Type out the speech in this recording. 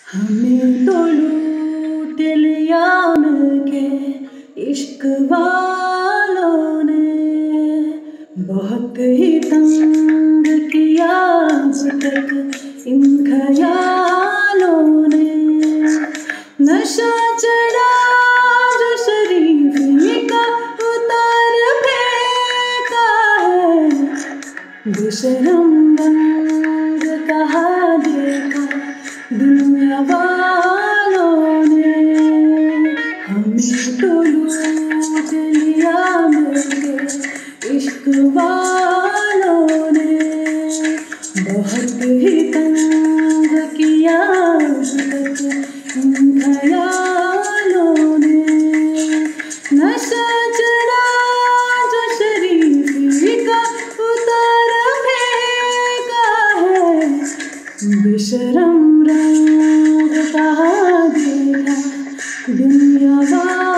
हमें तो लूट लिया मिलके इश्क वालों ने, बहुत ही तंग किया अब तक इन ख्यालों ने। नशा चढ़ा जो शरीफी का उतार फेंका है, बेशरम रंग कहा देखा दुनिया वालों ने। हमें तो लूट लिया मिलके इश्क वालों ने, बहुत ही तंग किया अब तक इन ख्यालों ने। नशा चढ़ा जो शरीफी का उतार फेंका है, बेशरम रंग कहा देखा दुनिया वालों ने।